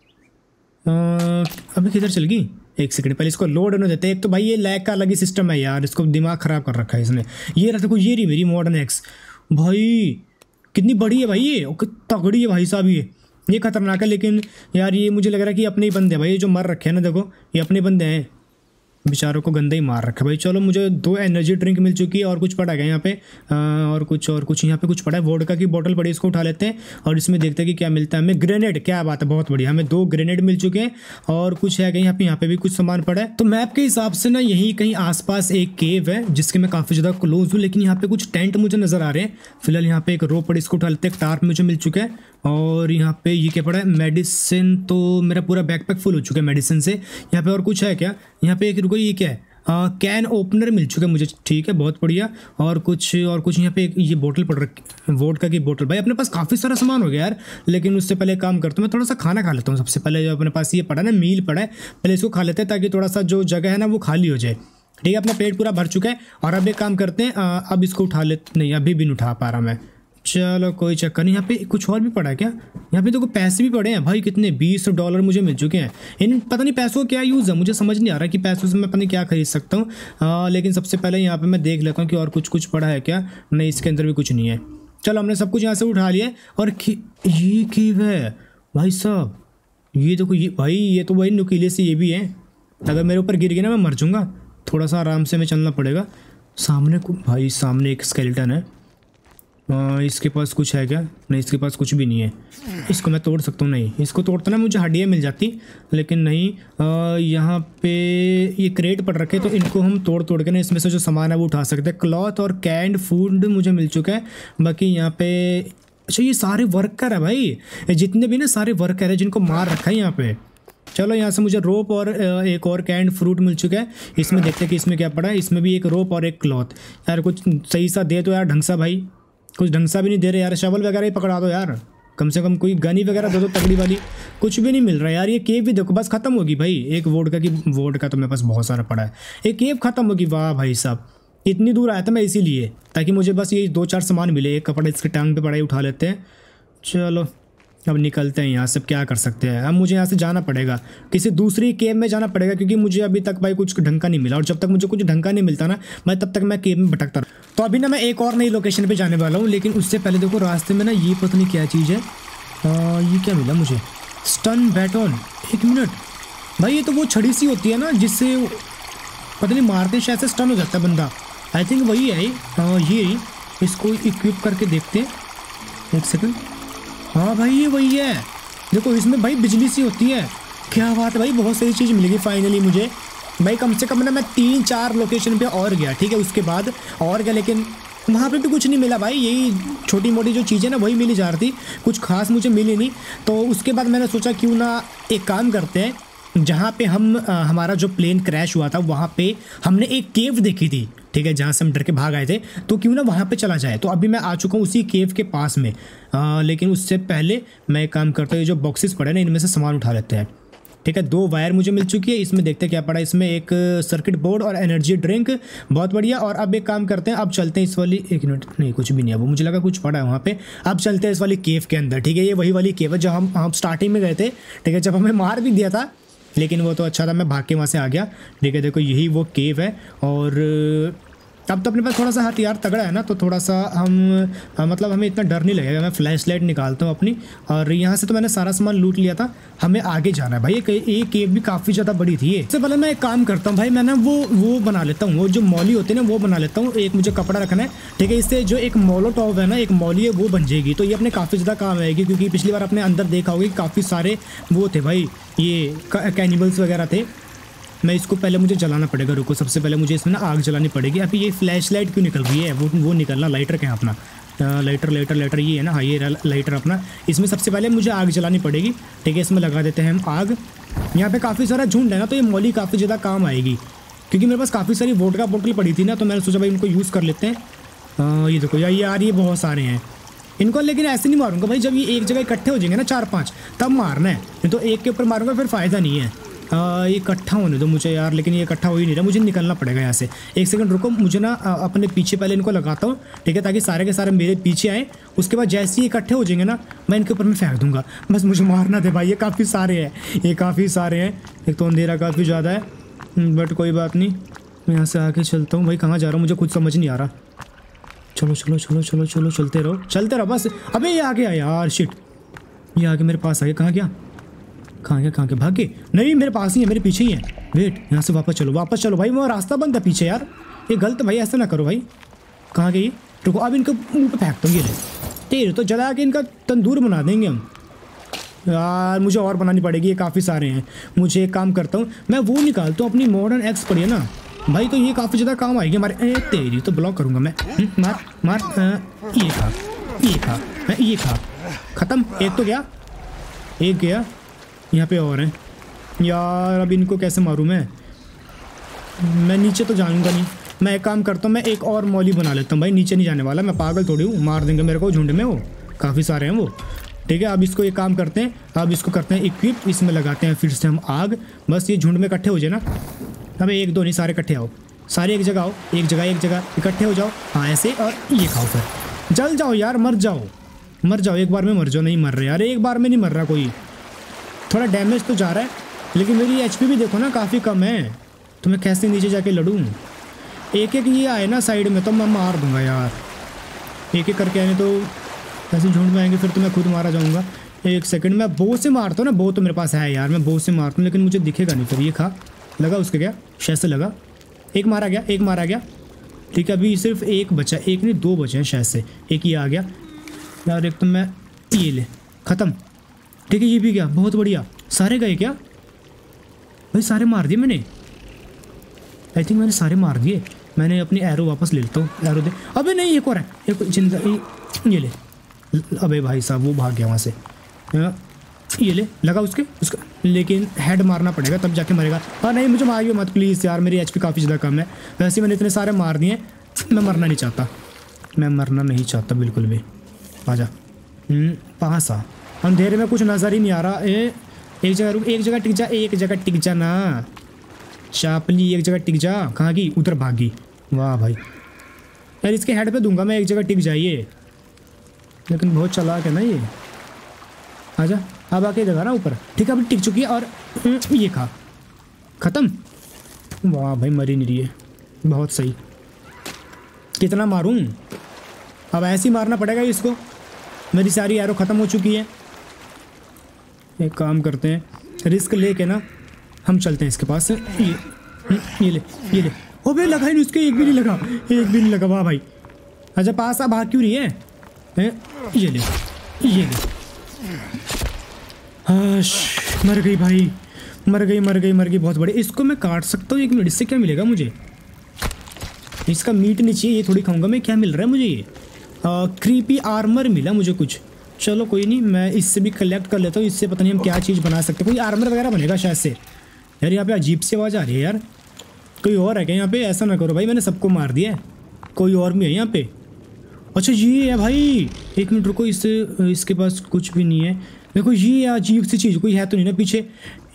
अभी किधर चल गई? एक सेकंड, पहले इसको लोड होने देते हैं। एक तो भाई ये लैग का अलग ही सिस्टम है यार, इसको दिमाग ख़राब कर रखा है इसने। ये रहा देखो, ये रही मेरी मॉडर्न एक्स। भाई कितनी बड़ी है भाई, ये तगड़ी है भाई साहब। ये खतरनाक है, लेकिन यार ये मुझे लग रहा है कि अपने ही बंदे हैं भाई, ये जो मर रखे हैं ना, देखो ये अपने बंदे हैं, बेचारों को गंदा ही मार रखा है भाई। चलो मुझे 2 एनर्जी ड्रिंक मिल चुकी है और कुछ पड़ा गया यहाँ पे, और कुछ यहाँ पे कुछ पड़ा है। वोडका की बोतल पड़ी, इसको उठा लेते हैं और इसमें देखते हैं कि क्या मिलता है हमें। ग्रेनेड, क्या बात है, बहुत बढ़िया, हमें 2 ग्रेनेड मिल चुके हैं और कुछ है यहाँ पे भी कुछ सामान पड़ा है। तो मैप के हिसाब से ना यही कहीं आसपास एक केव है जिसके मैं काफ़ी ज़्यादा क्लोज हूँ, लेकिन यहाँ पे कुछ टेंट मुझे नजर आ रहे हैं। फिलहाल यहाँ पे एक रोप पड़ी, इसको उठा लेते हैं। एक टार्प मुझे मिल चुका है और यहाँ पे ये क्या पड़ा है? मेडिसिन। तो मेरा पूरा बैकपैक फुल हो चुका है मेडिसिन से। यहाँ पे और कुछ है क्या? यहाँ पे एक, रुको, ये क्या है? कैन ओपनर मिल चुका है मुझे, ठीक है, बहुत बढ़िया। और कुछ यहाँ पे ये बोतल पड़ रखी, वोडका की बोतल। भाई अपने पास काफ़ी सारा सामान हो गया यार, लेकिन उससे पहले काम करता हूँ, मैं थोड़ा सा खाना खा लेता हूँ सबसे पहले। जो अपने पास ये पड़ा ना, मील पड़ा है, पहले इसको खा लेते हैं ताकि थोड़ा सा जो जगह है ना वो खाली हो जाए। ठीक है, अपना पेट पूरा भर चुका है। और अब एक काम करते हैं, अब इसको उठा लेते, नहीं अभी भी नहीं उठा पा रहा मैं। चलो कोई चक्कर नहीं। यहाँ पे कुछ और भी पड़ा है क्या? यहाँ पे तो कोई पैसे भी पड़े हैं भाई, कितने $20 मुझे मिल चुके हैं। इन पता नहीं पैसों का क्या यूज़ है, मुझे समझ नहीं आ रहा कि पैसों से मैं पता नहीं क्या खरीद सकता हूँ। लेकिन सबसे पहले यहाँ पे मैं देख लेता हूँ कि और कुछ पड़ा है क्या। नहीं, इसके अंदर भी कुछ नहीं है। चलो हमने सब कुछ यहाँ से उठा लिया। और ये कीव है भाई साहब, ये देखो, ये भाई ये तो भाई नुकीले से ये भी है। अगर मेरे ऊपर गिर गया ना मैं मर जाऊँगा। थोड़ा सा आराम से हमें चलना पड़ेगा। सामने को भाई, सामने एक स्केलेटन है। इसके पास कुछ है क्या? नहीं, इसके पास कुछ भी नहीं है। इसको मैं तोड़ सकता हूँ? नहीं, इसको तोड़ता ना मुझे हड्डियाँ मिल जाती, लेकिन नहीं। यहाँ पे ये क्रेट पड़ रखे, तो इनको हम तोड़ के ना इसमें से जो सामान है वो उठा सकते हैं। क्लॉथ और कैंड फूड मुझे मिल चुका है। बाकी यहाँ पे, अच्छा ये सारे वर्कर है भाई, जितने भी ना सारे वर्कर है जिनको मार रखा है यहाँ पे। चलो यहाँ से मुझे रोप और एक और कैंड फ्रूट मिल चुका है। इसमें देखते हैं कि इसमें क्या पड़ा है। इसमें भी एक रोप और एक क्लॉथ। यार कुछ सही सा दे दो यार, ढंग सा भाई, कुछ ढंग सा भी नहीं दे रहे यार। शवल वगैरह ही पकड़ा दो यार, कम से कम कोई गनी वगैरह दे दो तगड़ी वाली। कुछ भी नहीं मिल रहा यार। ये केव भी देखो बस खत्म होगी भाई। एक वोडका तो मेरे पास बहुत सारा पड़ा है। एक केव खत्म होगी। वाह भाई साहब, इतनी दूर आया था मैं इसीलिए, ताकि मुझे बस ये 2-4 सामान मिले। एक कपड़ा इसके टांग पे पड़ा है, उठा लेते हैं। चलो अब निकलते हैं यहाँ से। क्या कर सकते हैं, अब मुझे यहाँ से जाना पड़ेगा, किसी दूसरी केव में जाना पड़ेगा, क्योंकि मुझे अभी तक भाई कुछ ढंग का नहीं मिला। और जब तक मुझे कुछ ढंग का नहीं मिलता ना, मैं तब तक मैं केव में भटकता रहा। तो अभी ना मैं एक और नई लोकेशन पे जाने वाला हूँ, लेकिन उससे पहले देखो रास्ते में ना ये पता नहीं क्या चीज़ है। ये क्या मिला मुझे? Stun baton. एक मिनट भाई, ये तो वो छड़ी सी होती है ना जिससे पता नहीं मारते शायद से स्टन हो जाता है बंदा। आई थिंक वही है ये। इसको इक्विप करके देखते हैं। एक सेकंड, हाँ भाई ये वही है। देखो इसमें भाई बिजली सी होती है। क्या बात है भाई, बहुत सही चीज़ मिलेगी फाइनली मुझे भाई। कम से कम ना मैं 3-4 लोकेशन पे और गया, ठीक है, उसके बाद और गया, लेकिन वहाँ पे भी कुछ नहीं मिला भाई। यही छोटी मोटी जो चीज़ें ना वही मिली जा रही थी, कुछ खास मुझे मिली नहीं। तो उसके बाद मैंने सोचा क्यों ना एक काम करते हैं, जहाँ पे हमारा जो प्लेन क्रैश हुआ था वहाँ पे हमने एक केव देखी थी, ठीक है, जहाँ से हम डर के भाग आए थे। तो क्यों ना वहाँ पे चला जाए। तो अभी मैं आ चुका हूँ उसी केव के पास में। लेकिन उससे पहले मैं एक काम करता हूँ, ये जो बॉक्सेस पड़े ना इनमें से सामान उठा लेते हैं, ठीक है, 2 वायर मुझे मिल चुकी है। इसमें देखते हैं क्या पड़ा, इसमें एक सर्किट बोर्ड और एनर्जी ड्रिंक, बहुत बढ़िया। और अब एक काम करते हैं, अब चलते हैं इस वाली, एक मिनट, नहीं कुछ भी नहीं है वो, मुझे लगा कुछ पड़ा है वहाँ पे। अब चलते हैं इस वाली केव के अंदर। ठीक है, ये वही वाली केव है जब हम स्टार्टिंग में गए थे। ठीक है, जब हमें मार भी दिया था, लेकिन वो तो अच्छा था, मैं भाग के वहाँ से आ गया। ठीक है, देखो यही वो केव है। और अब तो अपने पास थोड़ा सा हथियार तगड़ा है ना, तो थोड़ा सा मतलब हमें इतना डर नहीं लगेगा। मैं फ्लैश लाइट निकालता हूँ अपनी, और यहाँ से तो मैंने सारा सामान लूट लिया था। हमें आगे जाना है भाई। ये केव भी काफ़ी ज़्यादा बड़ी थी। इससे पहले मैं एक काम करता हूँ भाई, मैं ना वो बना लेता हूँ, वो जो मौली होती है ना वो बना लेता हूँ। एक मुझे कपड़ा रखना है। ठीक है, इससे जो एक मोलोटॉव है ना, एक मौली है, वो बन जाएगी। तो ये अपने काफ़ी ज़्यादा काम आएगी, क्योंकि पिछली बार आपने अंदर देखा होगा कि काफ़ी सारे वो थे भाई, ये कैनिबल्स वगैरह थे। मैं इसको पहले मुझे जलाना पड़ेगा। रुको, सबसे पहले मुझे इसमें ना आग जलानी पड़ेगी। अभी ये फ्लैश लाइट क्यों निकल रही है? वो निकलना, लाइटर क्या है अपना, लाइटर ये है ना, हाँ ये लाइटर अपना। इसमें सबसे पहले मुझे आग जलानी पड़ेगी। ठीक है, इसमें लगा देते हैं हम आग। यहाँ पे काफ़ी सारा झुंड है ना, तो ये मौली काफ़ी ज़्यादा काम आएगी, क्योंकि मेरे पास काफ़ी सारी वोडका बोतल पड़ी थी ना, तो मैंने सोचा भाई इनको यूज़ कर लेते हैं। ये देखो यार ये बहुत सारे हैं इनको, लेकिन ऐसे नहीं मारूंगा भाई। जब ये एक जगह इकट्ठे हो जाएंगे ना 4-5, तब मारना है, नहीं तो एक के ऊपर मारूंगा फिर फ़ायदा नहीं है। ये इकट्ठा होने दो मुझे यार, लेकिन ये इकट्ठा हो ही नहीं रहा। मुझे निकलना पड़ेगा यहाँ से। एक सेकंड रुको, मुझे ना अपने पीछे पहले इनको लगाता हूँ। ठीक है, ताकि सारे के सारे मेरे पीछे आए। उसके बाद जैसे ही इकट्ठे हो जाएंगे ना, मैं इनके ऊपर में फेंक दूंगा। बस मुझे मारना दे भाई। ये काफ़ी सारे हैं, एक तो अंधेरा काफ़ी ज़्यादा है, बट कोई बात नहीं। मैं यहाँ से आके चलता हूँ भाई। कहाँ जा रहा हूँ मुझे खुद समझ नहीं आ रहा। चलो चलते रहो बस। अबे ये आ गया यार, शिट, ये आगे मेरे पास आ गया। कहाँ गया भाग के? नहीं, मेरे पास ही है, मेरे पीछे ही है। वेट, यहाँ से वापस चलो भाई। वो रास्ता बंद है पीछे यार, ये गलत भाई, ऐसा ना करो भाई। कहाँ गई? रुको, अब इनको मुँह पे फेंकता हूँ। ये तेरे तो जला के इनका तंदूर बना देंगे हम यार। मुझे और बनानी पड़ेगी, ये काफ़ी सारे हैं। मुझे एक काम करता हूँ, मैं वो निकालता हूँ अपनी मॉडर्न एक्स पड़ी है ना भाई, तो ये काफ़ी ज़्यादा काम आएगी हमारे। तेरी तो ब्लॉक करूँगा मैं। मार। ये खा। ख़त्म। एक तो गया, एक गया। यहाँ पे और हैं यार। अब इनको कैसे मारूँ मैं नीचे तो जाऊँगा नहीं। मैं एक काम करता हूँ, मैं एक और मौली बना लेता हूँ भाई। नीचे नहीं जाने वाला, मैं पागल थोड़ी हूँ, मार देंगे मेरे को झुंड में। वो काफ़ी सारे हैं वो। ठीक है, अब इसको एक काम करते हैं, अब इसको करते हैं इक्विप। इसमें लगाते हैं फिर से हम आग। बस ये झुंड में इकट्ठे हो जाए ना। अब 1 2 नहीं, सारे इकट्ठे आओ, सारे एक जगह आओ, एक जगह इकट्ठे हो जाओ। हाँ ऐसे, और ये खाओ फिर। जल जाओ यार, मर जाओ। एक बार में मर जाओ। नहीं मर रहे यार, एक बार में नहीं मर रहा कोई। थोड़ा डैमेज तो जा रहा है, लेकिन मेरी एचपी भी देखो ना काफ़ी कम है। तो मैं कैसे नीचे जाके लड़ूँ? एक ये आए ना साइड में, तो मैं मार दूंगा यार। एक करके आए तो ऐसे झुंड में आएंगे, फिर तो मैं खुद मारा जाऊँगा। एक सेकंड, मैं बो से मारता हूँ ना, बो तो मेरे पास है यार, मैं बो से मारता हूँ, लेकिन मुझे दिखेगा नहीं। फिर ये खा, लगा उसके क्या, शायद से लगा। एक मारा गया। ठीक है, अभी सिर्फ एक बचा, एक नहीं 2 बचे हैं शायद से। एक ये आ गया यार, एक तो मैं ये ले, ख़त्म। ठीक है, ये भी गया, बहुत बढ़िया। सारे गए क्या भाई? सारे मार दिए मैंने, आई थिंक मैंने सारे मार दिए। मैंने अपनी एरो वापस ले लेता हूँ। एरो दे। अबे नहीं, एक और है, एक जिंदा। ये ले। अबे भाई साहब, वो भाग गया वहाँ से। ये ले, लगा उसका, लेकिन हेड मारना पड़ेगा तब जाके मरेगा। हाँ नहीं, मुझे मारियो मत प्लीज़ यार, मेरी एचपी काफ़ी ज़्यादा कम है। वैसे मैंने इतने सारे मार दिए, मैं मरना नहीं चाहता बिल्कुल भी। आजा। पास आ। अंधेरे में कुछ नज़र ही नहीं आ रहा। एक जगह टिक जा ना शापली, एक जगह टिक जा। कहाँ की? उधर भागी। वाह भाई यार, इसके हेड पे दूंगा मैं, एक जगह टिक जाइए। लेकिन बहुत चालाक है ना ये। आजा, अब आके जगह ना ऊपर। ठीक है, अभी टिक चुकी है। और ये खा, ख़त्म। वाह भाई, मरी नहीं रही है, बहुत सही। कितना मारूं? अब ऐसे ही मारना पड़ेगा इसको। मेरी सारी एरो ख़त्म हो चुकी है। एक काम करते हैं, रिस्क लेके ना हम चलते हैं इसके पास। ये ले। ओबे लगा ही नहीं उसके, एक भी नहीं लगा। वाह भाई। अच्छा, पास आ, भाग क्यों रही है? ये ले। मर गई भाई, मर गई। बहुत बड़े। इसको मैं काट सकता हूँ 1 मिनट। इससे क्या मिलेगा मुझे? इसका मीट नहीं चाहिए, ये थोड़ी खाऊंगा मैं। क्या मिल रहा है मुझे? ये क्रीपी आर्मर मिला मुझे कुछ। चलो कोई नहीं, मैं इससे भी कलेक्ट कर लेता हूँ। इससे पता नहीं हम क्या चीज़ बना सकते हैं। कोई आर्मर वगैरह बनेगा शायद से। यार यहाँ पे अजीब सी आवाज़ आ रही है यार। कोई और है क्या यहाँ पे? ऐसा ना करो भाई, मैंने सबको मार दिया है। कोई और भी है यहाँ पे? अच्छा ये है भाई। 1 मिनट रुको, इसके पास कुछ भी नहीं है। देखो ये अजीब सी चीज़ कोई है तो नहीं ना पीछे?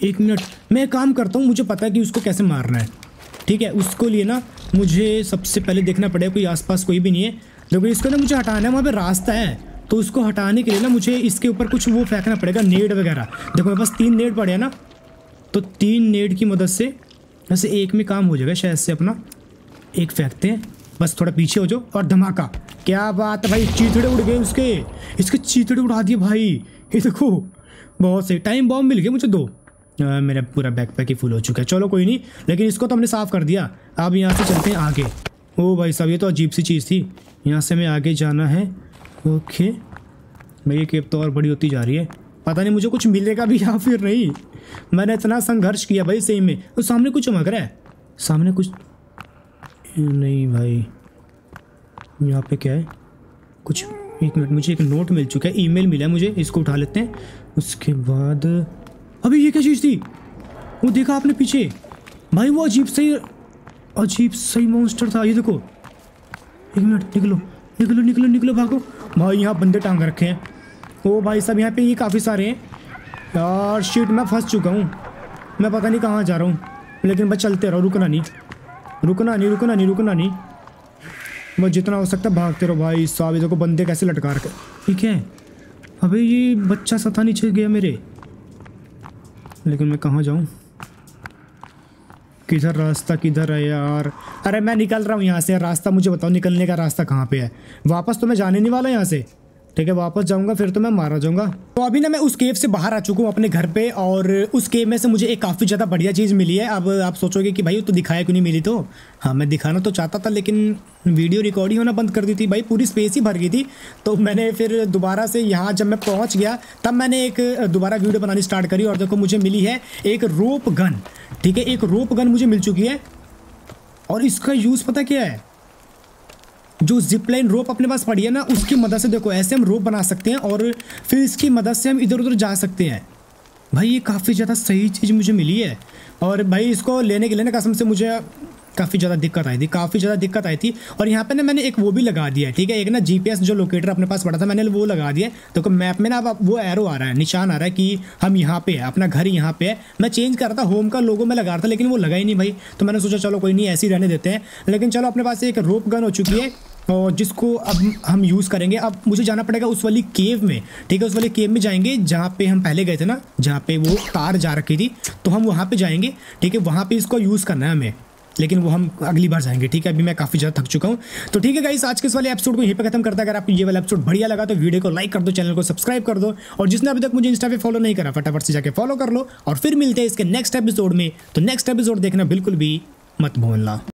1 मिनट, मैं काम करता हूँ, मुझे पता है कि उसको कैसे मारना है। ठीक है, उसको लिए ना मुझे सबसे पहले देखना पड़ेगा कोई आसपास कोई भी नहीं है। देखो इसको ना मुझे हटाना है, वहाँ पे रास्ता है, तो उसको हटाने के लिए ना मुझे इसके ऊपर कुछ वो फेंकना पड़ेगा, नेड वगैरह। देखो मेरे पास 3 नेड पड़े हैं ना, तो 3 नेड की मदद से वैसे एक में काम हो जाएगा शायद से। अपना एक फेंकते हैं, बस थोड़ा पीछे हो जाओ और धमाका। क्या बात है भाई, चीथड़े उड़ गए उसके, इसके चीथड़े उड़ा दिए भाई। ये देखो बहुत सही, टाइम बॉम्ब मिल गया मुझे 2। मेरा पूरा बैकपैक ही फुल हो चुका है। चलो कोई नहीं, लेकिन इसको तो हमने साफ़ कर दिया। अब यहाँ से चलते हैं आगे। ओ भाई साहब, ये तो अजीब सी चीज़ थी, यहाँ से हमें आगे जाना है। ओके भाई, ये केप तो और बड़ी होती जा रही है, पता नहीं मुझे कुछ मिलेगा भी या फिर नहीं। मैंने इतना संघर्ष किया भाई सही में। तो सामने कुछ चमक रहा है, सामने कुछ नहीं भाई। यहाँ पे क्या है कुछ, 1 मिनट, मुझे एक नोट मिल चुका है, ईमेल मिला है मुझे, इसको उठा लेते हैं। उसके बाद अभी ये क्या चीज़ थी, वो देखा आपने पीछे भाई, वो अजीब सही मॉन्स्टर था। ये देखो, 1 मिनट, निकलो निकलो निकलो निकलो, भागो भाई। यहाँ बंदे टांग रखे हैं। ओ भाई साहब, यहाँ पे ये काफ़ी सारे हैं यार। शिट, मैं फंस चुका हूँ, मैं पता नहीं कहाँ जा रहा हूँ, लेकिन बस चलते रहो, रुकना नहीं रुकना नहीं रुकना नहीं रुकना नहीं, बस जितना हो सकता है भागते रहो भाई साहब। देखो बंदे कैसे लटका रखे। ठीक है, अबे ये बच्चा सा था नीचे गया मेरे, लेकिन मैं कहाँ जाऊँ, किधर रास्ता किधर है यार। अरे मैं निकल रहा हूँ यहाँ से, रास्ता मुझे बताओ, निकलने का रास्ता कहाँ पे है। वापस तो मैं जाने नहीं वाला यहाँ से, ठीक है, वापस जाऊंगा फिर तो मैं मारा जाऊंगा। तो अभी ना मैं उस केव से बाहर आ चुका हूँ अपने घर पे, और उस केव में से मुझे एक काफ़ी ज़्यादा बढ़िया चीज़ मिली है। अब आप सोचोगे कि भाई तो दिखाया क्यों नहीं मिली, तो हाँ मैं दिखाना तो चाहता था, लेकिन वीडियो रिकॉर्डिंग होना बंद कर दी थी भाई, पूरी स्पेस ही भर गई थी। तो मैंने फिर दोबारा से यहाँ जब मैं पहुँच गया तब मैंने एक दोबारा वीडियो बनानी स्टार्ट करी, और देखो मुझे मिली है एक रोप गन। ठीक है, एक रोप गन मुझे मिल चुकी है, और इसका यूज़ पता क्या है, जो जिप लाइन रोप अपने पास पड़ी है ना, उसकी मदद से देखो ऐसे हम रोप बना सकते हैं, और फिर इसकी मदद से हम इधर उधर जा सकते हैं। भाई ये काफ़ी ज़्यादा सही चीज़ मुझे मिली है, और भाई इसको लेने के लिए ना कसम से मुझे काफ़ी ज़्यादा दिक्कत आई थी। और यहाँ पे ना मैंने एक वो भी लगा दिया है। ठीक है, एक ना GPS जो लोकेटर अपने पास पड़ा था, मैंने वो लगा दिया है। देखो मैप में ना अब वो एरो आ रहा है, निशान आ रहा है कि हम यहाँ पे है, अपना घर यहाँ पे है। मैं चेंज कर रहा था, होम का लोगो में लगा रहा था, लेकिन वो लगा ही नहीं भाई। तो मैंने सोचा चलो कोई नहीं, ऐसे ही रहने देते हैं। लेकिन चलो अपने पास एक रोप गन हो चुकी है, और जिसको अब हम यूज़ करेंगे। अब मुझे जाना पड़ेगा उस वाली केव में। ठीक है, उस वाली केव में जाएंगे जहाँ पे हम पहले गए थे ना, जहाँ पे वो तार जा रखी थी, तो हम वहाँ पे जाएंगे। ठीक है, वहाँ पे इसको यूज़ करना है हमें, लेकिन वो हम अगली बार जाएंगे। ठीक है, अभी मैं काफ़ी ज़्यादा थक चुका हूँ। तो ठीक है गाइस, आज के इस वाले एपिसोड को यहीं पे खत्म करता है। अगर आपको ये वाला एपिसोड बढ़िया लगा तो वीडियो को लाइक कर दो, चैनल को सब्सक्राइब कर दो, और जिसने अभी तक मुझे इंस्टा पे फॉलो नहीं करा फटाफट से जाके फॉलो कर लो। और फिर मिलते हैं इसके नेक्स्ट एपिसोड में। तो नेक्स्ट एपिसोड देखना बिल्कुल भी मत भूलना।